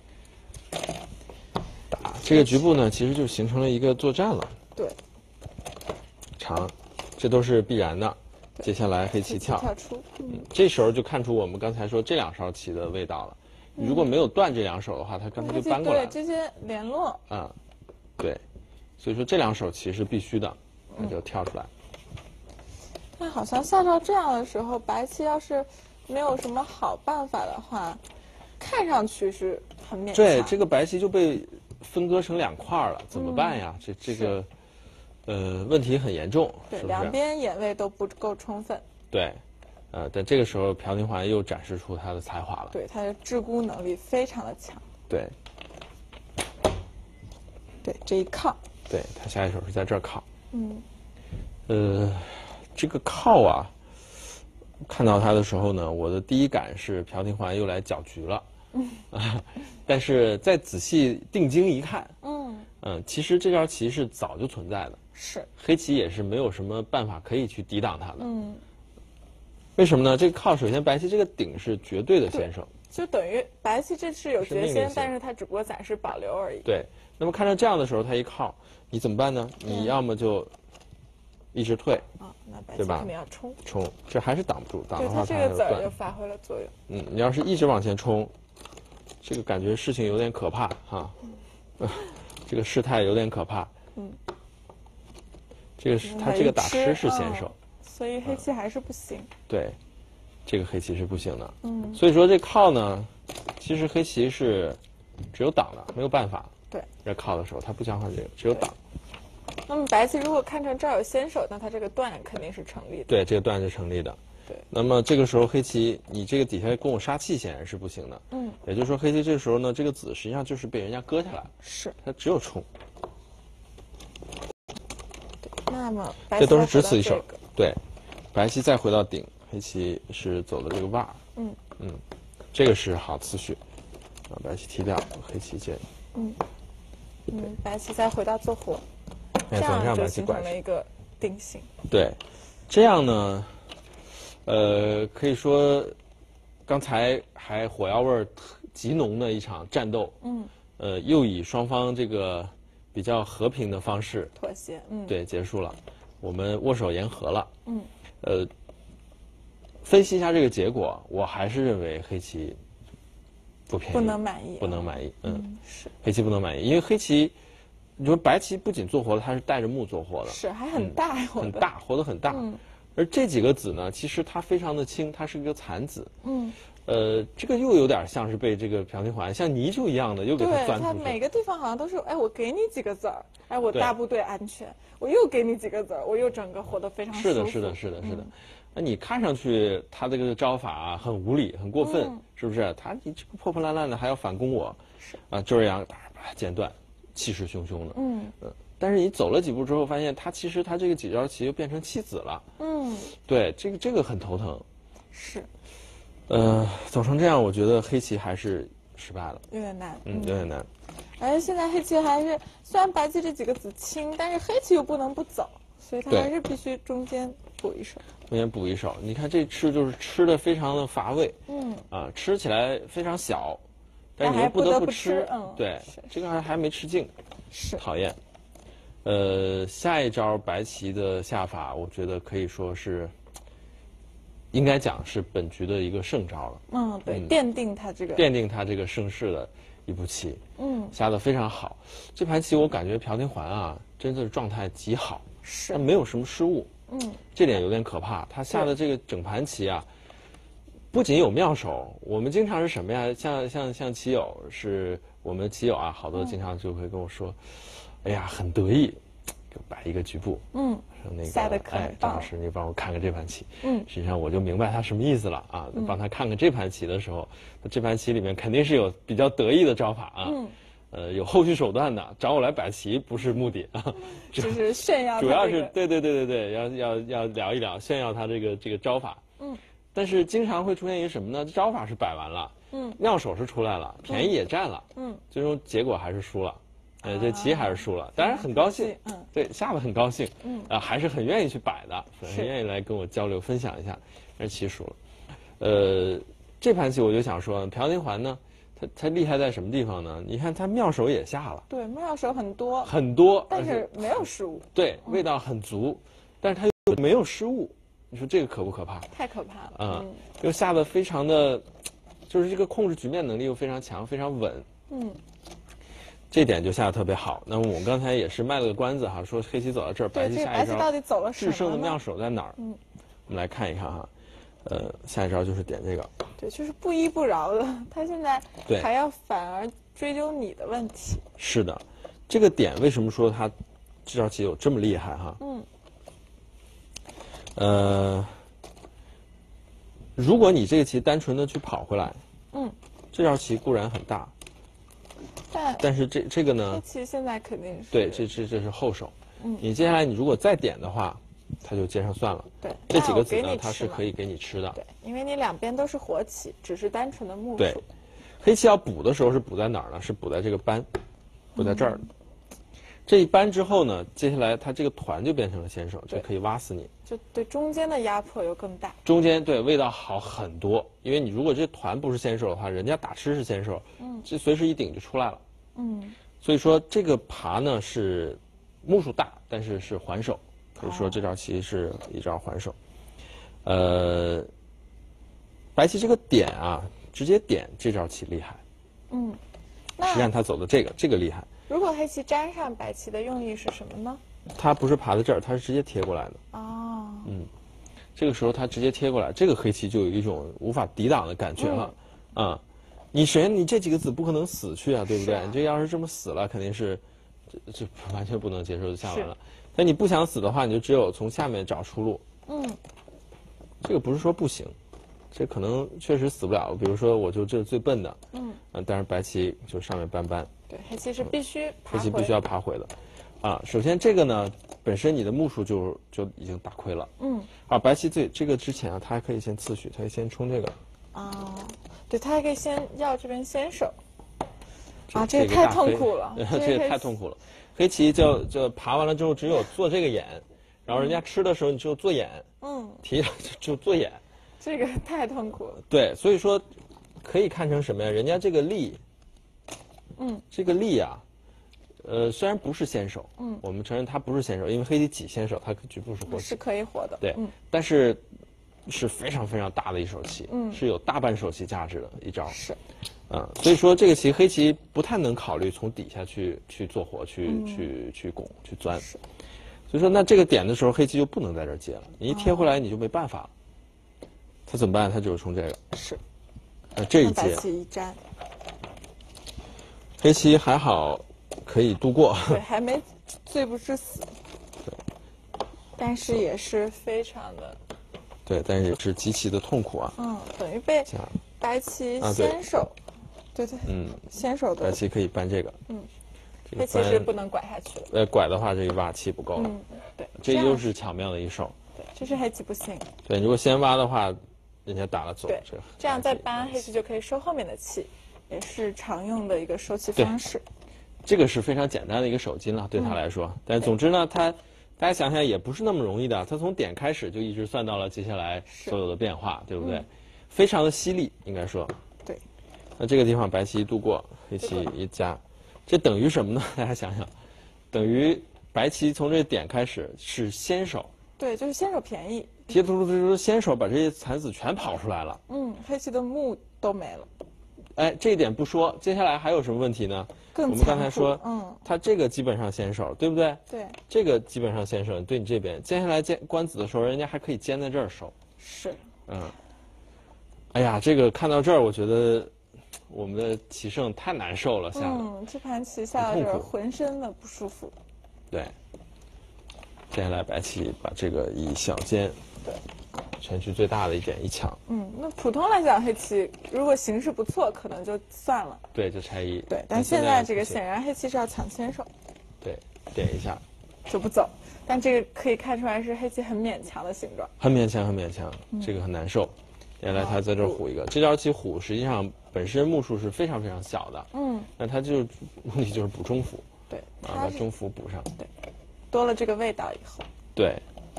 打这个局部呢，其实就形成了一个作战了。 对， 长，这都是必然的。接下来黑棋跳出， 这时候就看出我们刚才说这2勺棋的味道了。如果没有断这2手的话，它刚才就搬过来了。 对，直接联络。 对，所以说这2手棋是必须的，那就跳出来。 那好像下到这样的时候，白棋要是没有什么好办法的话，看上去是很勉强。 对，这个白棋就被分割成2块了，怎么办呀？这个。问题很严重， 对， 是不是？ 两边眼位都不够充分。 对，但这个时候朴廷桓又展示出他的才华了。 对，他的制估能力非常的强。 对， 这一靠。 对，他下一手是在这儿靠。这个靠啊，看到他的时候呢，我的第一感是朴廷桓又来搅局了。但是再仔细定睛一看，其实这招棋是早就存在的。 是， 黑棋也是没有什么办法可以去抵挡它的。为什么呢？这个靠，首先白棋这个顶是绝对的先手， 就等于白棋这是有绝先，但是它只不过暂时保留而已。 对，那么看到这样的时候，它一靠，你怎么办呢？你要么就一直退， 那白棋肯定要冲， 这还是挡不住，挡的话它这个子儿就发挥了作用。 你要是一直往前冲，这个感觉事情有点可怕哈，这个事态有点可怕。 这个是他这个打吃是先手， 所以黑棋还是不行。 对，这个黑棋是不行的。所以说这靠呢，其实黑棋是只有挡的，没有办法。 对， 在靠的时候，他不交换这个，只有挡。 那么白棋如果看成这儿有先手，那他这个断肯定是成立的。 对，这个断是成立的。 对。 那么这个时候黑棋，你这个底下供我杀气显然是不行的。也就是说黑棋这个时候呢，这个子实际上就是被人家割下来了。 是。 它只有冲。 那么白棋这都是只此一手。对。白棋再回到顶，黑棋是走的这个腕。这个是好次序。白棋踢掉，黑棋接。 白棋再回到做活。这样就形成了一个定型。 对，这样呢，可以说，刚才还火药味极浓的一场战斗，又以双方这个比较和平的方式妥协， 对，结束了，我们握手言和了，分析一下这个结果，我还是认为黑棋不便宜， 不能满意， 是黑棋不能满意，因为黑棋。你说白棋不仅做活了，它是带着目做活的， 是还很大， 很大，活得很大。而这几个子呢，其实它非常的轻，它是一个残子。这个又有点像是被这个朴廷桓像泥鳅一样的又给它钻出去。 它每个地方好像都是，哎，我给你几个子儿，哎，我大部队安全，我又给你几个子儿，我又整个活得非常舒服。 是的。那你看上去他这个招法很无理，很过分，是不是？你这个破破烂烂的还要反攻我，周日阳把它剪断。气势汹汹的，但是你走了几步之后，发现其实他这个几招棋又变成弃子了，对，这个很头疼， 是， 走成这样，我觉得黑棋还是失败了， 有点难， 有点难。 而现在黑棋还是虽然白棋这几个子轻，但是黑棋又不能不走，所以他还是必须中间补一手。 中间补一手，你看这吃就是吃的非常的乏味，吃起来非常小。但你又不得不吃，对，这个还没吃净， 是讨厌。下一招白棋的下法，我觉得可以说是，应该讲是本局的一个胜招了。 对，奠定他这个盛世的一步棋。下得非常好。这盘棋我感觉朴廷桓啊，真的是状态极好，他没有什么失误。这点有点可怕。他下的这个整盘棋啊。不仅有妙手，我们经常是什么呀？像棋友是我们棋友啊，好多经常就会跟我说，哎呀，很得意，就摆一个局部，说那个，张老师，你帮我看看这盘棋，实际上我就明白他什么意思了啊。帮他看看这盘棋的时候，这盘棋里面肯定是有比较得意的招法啊，有后续手段的，找我来摆棋不是目的啊， 只是炫耀， 主要是对，要聊一聊，炫耀他这个招法，但是经常会出现一个什么呢？招法是摆完了，妙手是出来了，便宜也占了，最终结果还是输了，这棋还是输了。当然很高兴，对，下得很高兴，还是很愿意去摆的，很愿意来跟我交流分享一下，但是棋输了。这盘棋我就想说，朴廷桓呢，他厉害在什么地方呢？你看他妙手也下了， 对，妙手很多，但是没有失误， 对，味道很足，但是他又没有失误。你说这个可不可怕？ 太可怕了又下得非常的，就是这个控制局面能力又非常强，非常稳。这点就下得特别好。那么我们刚才也是卖了个关子哈，说黑棋走到这儿，白棋下一招到底走了什么？ 制胜的妙手在哪儿？我们来看一看哈。下一招就是点这个。 对，就是不依不饶的，他现在还要反而追究你的问题。 是的，这个点为什么说他这招棋有这么厉害哈？如果你这个棋单纯的去跑回来，这招棋固然很大，但是这个呢， 黑棋现在肯定是对，这是后手，你接下来你如果再点的话，它就接上算了， 对， 这几个子呢，它是可以给你吃的， 对，因为你两边都是活棋，只是单纯的目数。 对，黑棋要补的时候是补在哪儿呢？是补在这个扳，补在这儿。这一扳之后呢，接下来它这个团就变成了先手，就可以挖死你。 就对中间的压迫又更大。 中间对味道好很多，因为你如果这团不是先手的话，人家打吃是先手，这随时一顶就出来了。所以说这个爬呢是目数大，但是是还手，可以说这招棋是一招还手。白棋这个点啊，直接点这招棋厉害。实际上他走的这个厉害。 如果黑棋粘上白棋的用意是什么呢？ 它不是爬在这儿，它是直接贴过来的。 哦。 这个时候它直接贴过来，这个黑棋就有一种无法抵挡的感觉了。你首先你这几个子不可能死去啊，对不对？你这要是这么死了，肯定是这完全不能接受就下完了。但你不想死的话，你就只有从下面找出路。这个不是说不行，这可能确实死不了。比如说，我就这是最笨的。但是白棋就上面搬。 对，黑棋是必须爬回。 黑棋必须要爬回的。首先这个呢，本身你的目数就已经打亏了。白棋这个之前啊，他还可以先次序，他可以先冲这个。 对，他还可以先要这边先手。这个太痛苦了。 这个太痛苦了。黑棋就爬完了之后，只有做这个眼，然后人家吃的时候，你只有做眼。提就做眼。 这个太痛苦了。 对，所以说可以看成什么呀？人家这个力，这个力啊。虽然不是先手，我们承认它不是先手，因为黑棋几先手，它局部是活棋， 是可以活的。 对，但是是非常非常大的一手棋，是有大半手棋价值的一招。 是， 所以说这个棋黑棋不太能考虑从底下去做活，去拱去钻。所以说那这个点的时候，黑棋就不能在这儿接了，你一贴回来你就没办法了。他怎么办？他就是冲这个。 是， 这一接， 白棋一粘， 黑棋还好。可以度过， 对，还没罪不至死，对，但是也是非常的， 对，但是也是极其的痛苦啊。 等于被白棋先手，对，先手的白棋可以搬这个， 黑棋是不能拐下去的。 拐的话这个挖气不够了， 对， 这又是巧妙的一手。 对，这是黑棋不行。 对，如果先挖的话，人家打了走， 对，这样再搬黑棋就可以收后面的气，也是常用的一个收气方式。 这个是非常简单的一个手筋了，对他来说。但总之呢，大家想想也不是那么容易的。他从点开始就一直算到了接下来所有的变化，对不对？非常的犀利，应该说。 对。 那这个地方白棋一度过，黑棋一加，这等于什么呢？大家想想，等于白棋从这点开始是先手。 对，就是先手便宜。 提出先手把这些残子全跑出来了。 黑棋的目都没了。 这一点不说，接下来还有什么问题呢？我们刚才说，他这个基本上先手，对不对？ 对。 这个基本上先手，对你这边，接下来官子的时候，人家还可以尖在这儿守。 是。 哎呀，这个看到这儿，我觉得我们的棋圣太难受了，下来。 这盘棋下到这儿，浑身的不舒服。 对。接下来白棋把这个以小尖。 对。 全局最大的一点一抢。 那普通来讲，黑棋如果形势不错，可能就算了。 对，就拆一。 对，但现在这个显然黑棋是要抢先手。 对，点一下就不走，但这个可以看出来是黑棋很勉强的形状。 很勉强，很勉强，这个很难受。原来他在这儿虎一个，这招棋虎实际上本身目数是非常非常小的。那他就目的就是补中府。 对， 把中府补上。 对，多了这个味道以后。 对。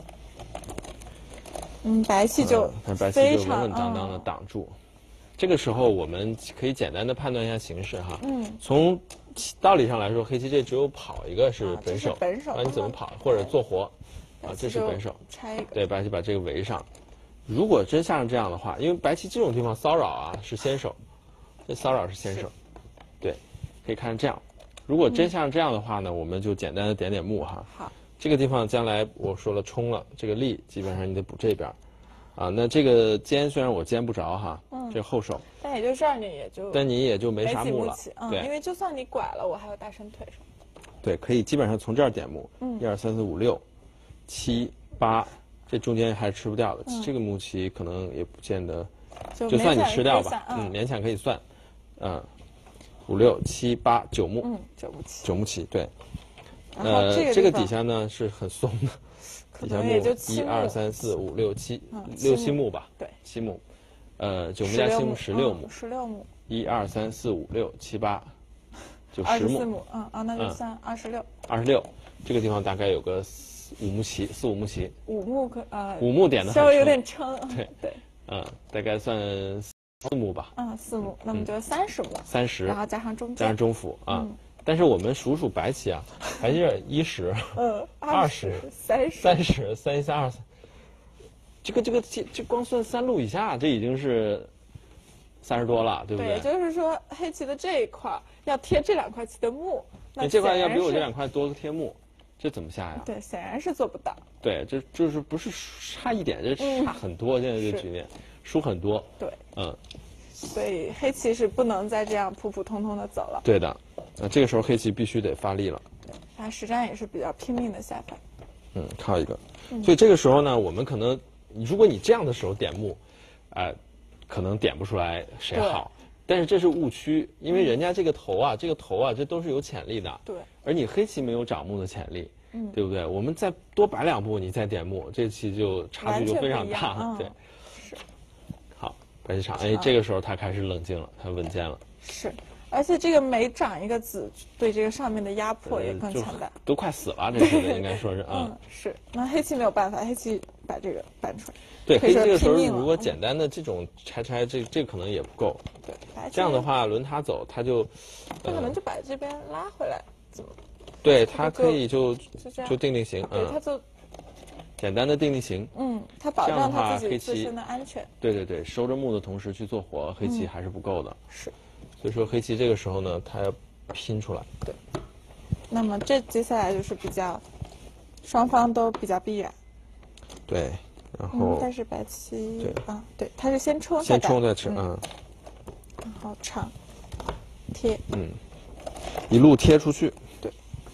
白棋就白棋就稳稳当当的挡住。这个时候我们可以简单的判断一下形势哈。从道理上来说，黑棋这只有跑一个是本手，那你怎么跑或者做活？这是本手。 拆一个。 对，白棋把这个围上。如果真像这样的话，因为白棋这种地方骚扰啊是先手，这骚扰是先手。对，可以看这样。如果真像这样的话呢，我们就简单的点点目哈。 好。 这个地方将来我说了冲了，这个力基本上你得补这边，那这个尖虽然我尖不着哈，这后手， 但也就这儿你也就， 但你也就没啥目了， 对，因为就算你拐了，我还有大伸腿什么。 对，可以基本上从这儿点目，1、2、3、4、5、6、7、8，这中间还是吃不掉的，这个目棋可能也不见得，就算你吃掉吧，勉强可以算，5、6、7、8、9目，9目棋，对。这个底下呢是很松的，底下目1、2、3、4、5、6、7，6、7目吧， 对 ，7目，9目加7目16目 ，16目 ，1、2、3、4、5、6、7、8，就10目， 那就算 26，这个地方大概有个5目棋，4、5目棋 ，5目 5目点的稍微有点撑，对， 大概算4目吧 ，4目，那么就30目 ，30， 然后加上中间， 加上中府但是我们数白棋啊，白棋10、20、30、3、1、3、2、3，这光算3路以下，这已经是30多了，对不对？ 对，也就是说黑棋的这一块要贴这2块棋的目， 你这块要比我这2块多个贴目， 这怎么下呀？ 对，显然是做不到。 对，这就是不是差一点，这差很多。现在这个局面输很多。 对， 所以黑棋是不能再这样普普通通的走了。 对的，那这个时候黑棋必须得发力了。 对，他实战也是比较拼命的下法。 靠一个。所以这个时候呢，我们可能，如果你这样的时候点目，可能点不出来谁好。但是这是误区，因为人家这个头啊，这都是有潜力的。 对。 而你黑棋没有长目的潜力，对不对？我们再多摆2步，你再点目，这棋就差距就非常大。对。 是。 好，白棋长，这个时候他开始冷静了，他稳健了。 是，而且这个每长一个子，对这个上面的压迫也更强大。 都快死了，这是应该说是是，那黑棋没有办法，黑棋把这个搬出来。 对，黑棋这个时候如果简单的这种拆，这可能也不够。 对， 这样的话轮他走，他就， 他可能就把这边拉回来，怎么？ 对他可以就定型， 对，他就简单的定型。 他保障他自己自身的安全。 对，收着目的同时去做活，黑棋还是不够的。 是， 所以说黑棋这个时候呢，他要拼出来。 对，那么这接下来就是双方都比较必然。 对。然后， 但是白棋对，他是先冲再吃， 然后长贴， 一路贴出去， 对，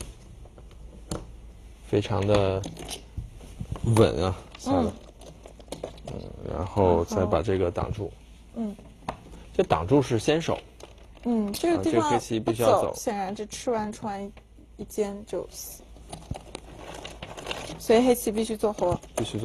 非常的稳啊，下的，然后再把这个挡住，这挡住是先手， 这个地方黑棋必须要走， 显然这吃完冲一尖就死。所以黑棋必须做活，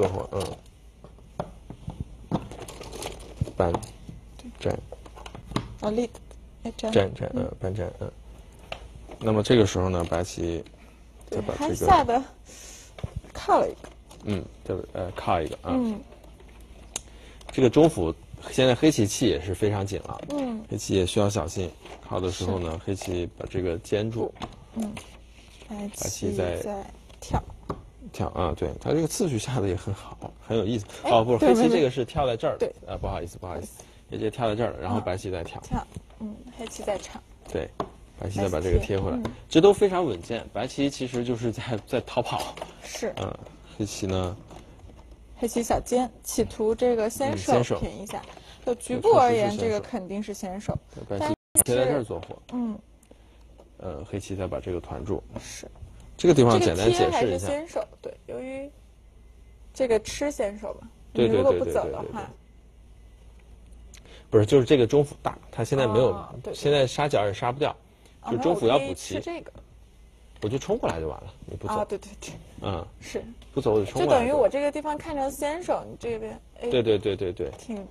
搬粘， 立， 粘，搬粘，那么这个时候呢，白棋再把这个下的靠了一个， 靠一个这个中府现在黑棋气也是非常紧了，黑棋也需要小心，靠的时候呢，黑棋把这个坚住， 白棋再跳啊，对，他这个次序下的也很好，很有意思。不是，黑棋这个是跳在这儿的，不好意思，黑棋跳在这儿了，然后白棋再跳， 黑棋再长， 对，白棋再把这个贴回来，这都非常稳健。白棋其实就是在逃跑， 是， 黑棋呢， 黑棋小尖，企图这个先手平一下，就局部而言，这个肯定是先手， 白棋贴在这儿做活，黑棋再把这个团住， 是。 这个地方简单解释一下。 先手，对，由于这个吃先手嘛， 对， 如果不走的话， 不是，就是这个中府大，他现在没有，现在杀角也杀不掉，就中府要补齐。 吃这个， 我就冲过来就完了，你不走。 对，是不走我就冲过来。 就等于我这个地方看成先手，你这边对， 挺，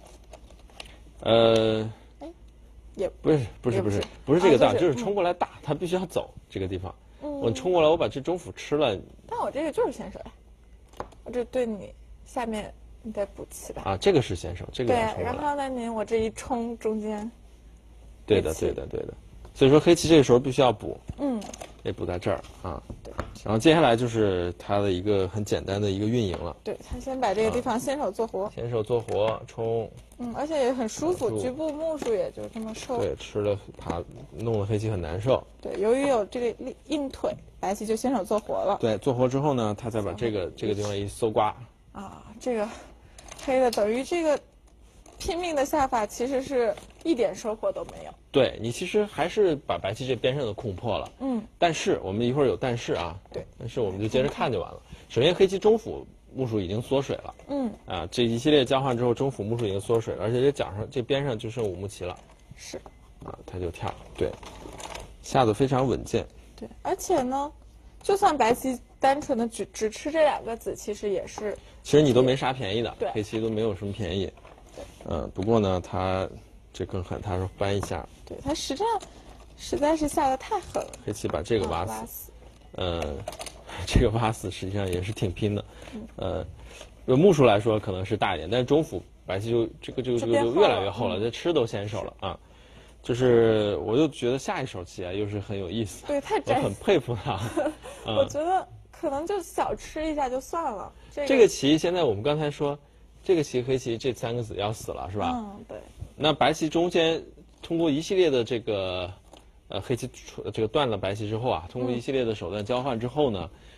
也不是这个道，就是冲过来打，他必须要走这个地方。我冲过来，我把这中府吃了。 但我这个就是先手呀，我这对你下面你得补齐吧？ 这个是先手，这个对。然后呢，我这一冲中间。 对的。所以说黑棋这个时候必须要补，得补在这儿对。 然后接下来就是他的一个很简单的一个运营了。 对，他先把这个地方先手做活。 先手做活冲。 而且也很舒服，局部目数也就这么收。 对，吃了弄得黑棋很难受。 对，由于有这个硬腿，白棋就先手做活了。 对，做活之后呢，他再把这个地方一搜刮。 这个黑的等于这个拼命的下法，其实是一点收获都没有。 对，你其实还是把白棋这边上的空破了。但是我们一会儿有但是啊。 对。 但是我们就接着看就完了。首先，黑棋中府目数已经缩水了。这一系列交换之后，中府目数已经缩水了，而且这角上这边上就剩5目棋了。 是。 他就跳，对，下的非常稳健。 对，而且呢，就算白棋单纯的只吃这2个子，其实也是。 其实你都没啥便宜的， 对， 黑棋都没有什么便宜。 对。 不过呢，他这更狠，他说搬一下。 对，他实战实在是下的太狠了。 黑棋把这个挖死。这个挖死实际上也是挺拼的。目数来说可能是大一点，但是中府白棋就这个就越来越厚了，这吃都先手了就是我就觉得下一手棋又是很有意思。 对，太我很佩服他。 我觉得可能就小吃一下就算了。 这个棋现在我们刚才说，这个棋黑棋这3个子要死了是吧？ 对。 那白棋中间通过一系列的这个黑棋这个断了白棋之后通过一系列的手段交换之后呢，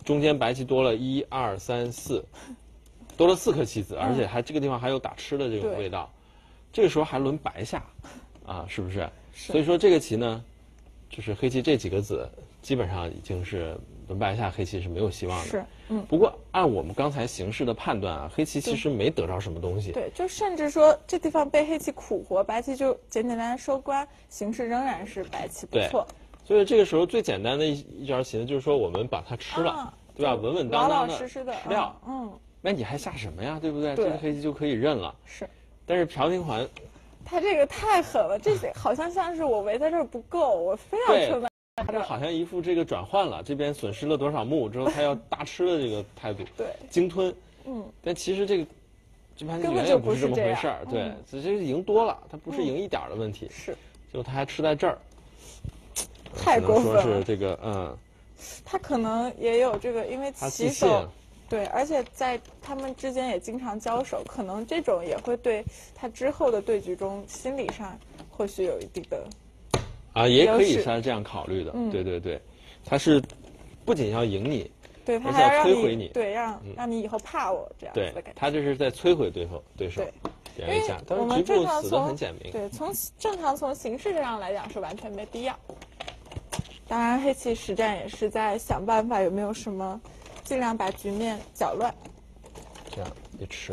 中间白棋多了1、2、3、4，多了4颗棋子，而且还这个地方还有打吃的这种味道。这个时候还轮白下，啊，是不是？所以说这个棋呢，就是黑棋这几个子基本上已经是轮白下，黑棋是没有希望的。 是， 不过按我们刚才形势的判断啊，黑棋其实没得着什么东西。 对，就甚至说这地方被黑棋苦活，白棋就简简单单收官，形势仍然是白棋不错。 所以这个时候最简单的一招棋呢，就是说我们把它吃了，对吧？稳稳当当的吃掉。那你还下什么呀？对不对？这个黑棋就可以认了。 是。 但是朴廷桓， 他这个太狠了，这好像是我围在这儿不够，我非要吃完。 他这好像一副这个转换了，这边损失了多少目之后，他要大吃的这个态度， 对， 鲸吞。但其实这盘远远不是这么回事儿，对，只是赢多了，他不是赢一点的问题， 是， 就他还吃在这儿， 太过分了。 说是这个， 他可能也有这个，因为棋手。对，而且在他们之间也经常交手，可能这种也会对他之后的对局中心理上或许有一定的也可以是他这样考虑的。对，他是不仅要赢你， 对，他还要摧毁你， 对，让你以后怕我这样子的感觉。 他这是在摧毁对手。 因为我们正常从正常从形式上来讲是完全没必要。当然，黑棋实战也是在想办法有没有什么。尽量把局面搅乱， 这样一吃，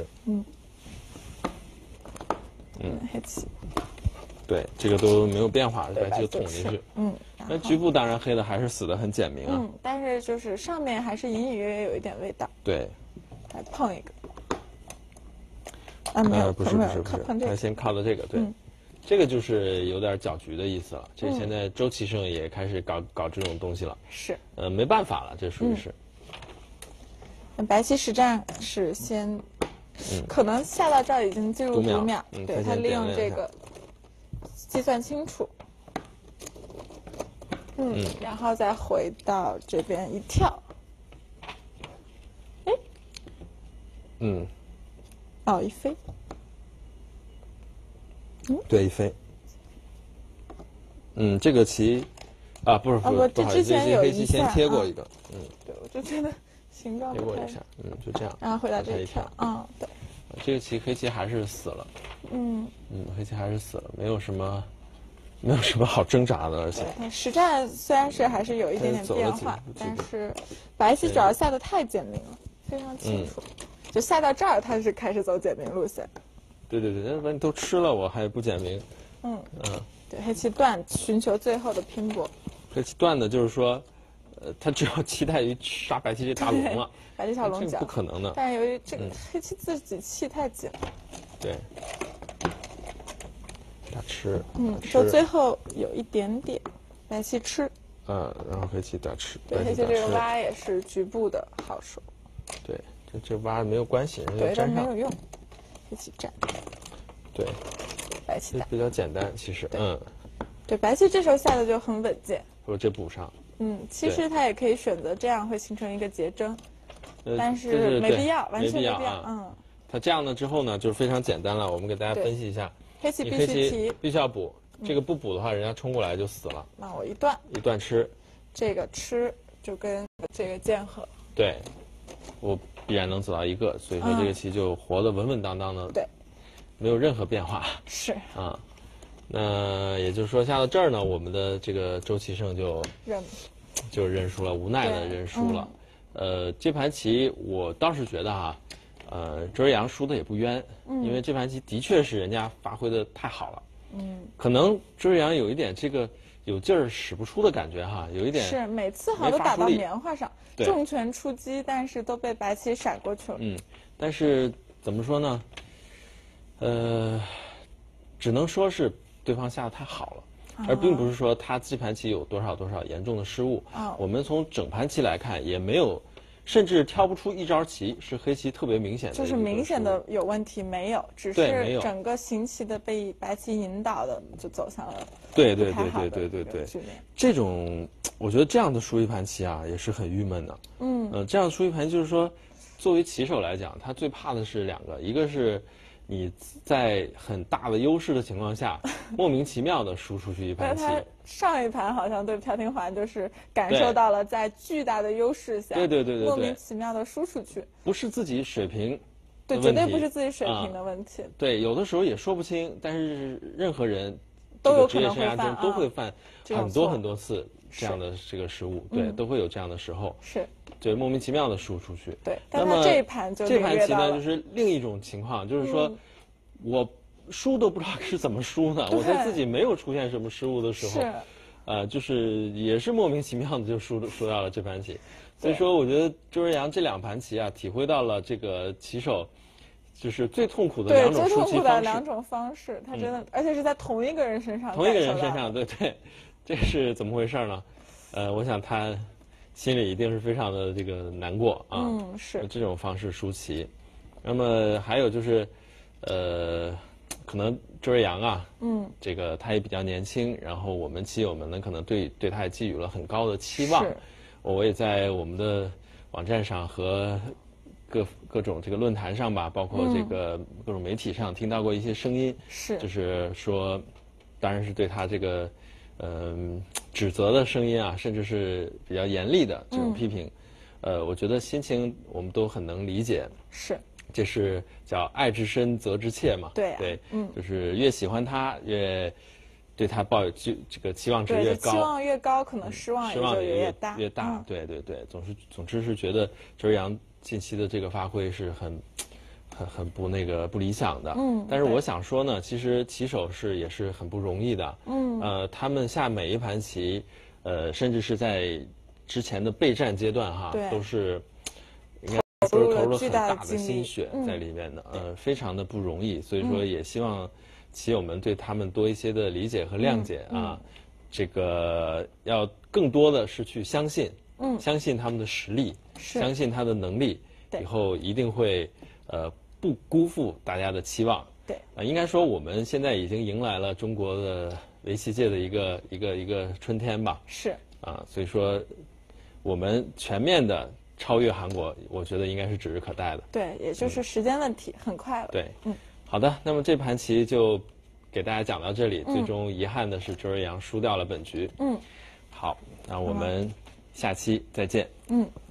黑棋， 对，这个都没有变化，白棋就捅进去， 那局部当然黑的还是死的很简明啊， 但是就是上面还是隐隐约约有一点味道， 对， 来碰一个，没有， 不是，他先靠的这个，对，这个就是有点搅局的意思了，这现在周棋圣也开始搞这种东西了， 是， 没办法了，这属于是。 白棋实战是先，可能下到这儿已经进入读秒，对他利用这个计算清楚，然后再回到这边一跳，一飞， 对，一飞，这个棋，不是， 这之前有黑棋先贴过一个， 对，我就觉得。形状贴过一下，就这样， 然后回到这一跳，对， 这个棋黑棋还是死了，黑棋还是死了，没有什么好挣扎的，而且实战虽然是还是有一点点变化，但是白棋主要下的太简明了，非常清楚，就下到这儿他是开始走简明路线， 对，要不然你都吃了我还不简明， 对，黑棋断寻求最后的拼搏， 黑棋断的就是说。他只要期待于杀白棋这大龙了， 白棋小龙角不可能的。 但是由于这个黑棋自己气太紧， 对，大吃， 到最后有一点点白棋吃， 然后黑棋大吃， 对，黑棋这个挖也是局部的好手， 对，这挖没有关系， 对，但没有用，黑棋占， 对， 白棋比较简单，其实， 对，白棋这时候下的就很稳健， 说这补上。 其实他也可以选择这样，会形成一个结争，但是没必要，完全没必要。 他这样呢之后呢，就是非常简单了。我们给大家分析一下， 黑棋必须要补，这个不补的话，人家冲过来就死了。 那我一断吃， 这个吃就跟这个剑合。 对，我必然能走到一个，所以说这个棋就活得稳稳当当的， 对， 没有任何变化。 是那也就是说，下到这儿呢，我们的这个周棋圣就认输了，无奈的认输了。这盘棋我倒是觉得周日阳输的也不冤，因为这盘棋的确是人家发挥的太好了。可能周日阳有一点这个有劲儿使不出的感觉有一点是每次好像都打到棉花上，重拳出击，但是都被白棋闪过去了。 但是怎么说呢？只能说是。对方下的太好了，而并不是说他这盘棋有多少严重的失误。我们从整盘棋来看，也没有，甚至挑不出一招棋是黑棋特别明显的。 就是明显的有问题没有，只是整个行棋的被白棋引导的，就走向了对。这种我觉得这样的输一盘棋也是很郁闷的。这样输一盘就是说，作为棋手来讲，他最怕的是两个，一个是你在很大的优势的情况下，莫名其妙的输出去一盘棋。 他上一盘好像对朴廷桓就是感受到了在巨大的优势下， 对， 莫名其妙的输出去， 不是自己水平。 对，绝对不是自己水平的问题。 对，有的时候也说不清，但是任何人都有可能职业生涯中都会犯很多很多次这样的这个失误，对，都会有这样的时候。 是， 对，莫名其妙的输出去。 对，但他这一盘就这盘棋呢，就是另一种情况，就是说，我输都不知道是怎么输呢？我在自己没有出现什么失误的时候，就是也是莫名其妙的就输掉了这盘棋。所以说，我觉得周日阳这2盘棋啊，体会到了这个棋手就是最痛苦的2种输棋方式。 最痛苦的2种方式，他真的，而且是在同一个人身上。 同一个人身上，对，这是怎么回事呢？我想他心里一定是非常的这个难过啊。 是这种方式输棋。那么还有就是，可能周日阳啊，这个他也比较年轻，然后我们棋友们呢，可能对他也寄予了很高的期望。我也在我们的网站上和各种这个论坛上吧，包括这个各种媒体上听到过一些声音，就是说，当然是对他这个指责的声音啊，甚至是比较严厉的这种批评。我觉得心情我们都很能理解。这是叫爱之深责之切嘛。 对， 就是越喜欢他越对他抱有这个期望值越高， 期望越高，可能失望也越大。 对，总之是觉得周日阳近期的这个发挥是很不理想的。但是我想说呢，其实棋手也是很不容易的。他们下每一盘棋，甚至是在之前的备战阶段哈，都是应该投入了很大的心血在里面的，非常的不容易。所以说，也希望棋友们对他们多一些的理解和谅解啊，这个要更多的是去相信，相信他们的实力，相信他的能力，以后一定会不辜负大家的期望。 对， 应该说我们现在已经迎来了中国的围棋界的一个春天吧。所以说我们全面的超越韩国，我觉得应该是指日可待的。 对，也就是时间问题，很快了。 对，好的，那么这盘棋就给大家讲到这里。最终遗憾的是周日阳输掉了本局。好，那我们下期再见。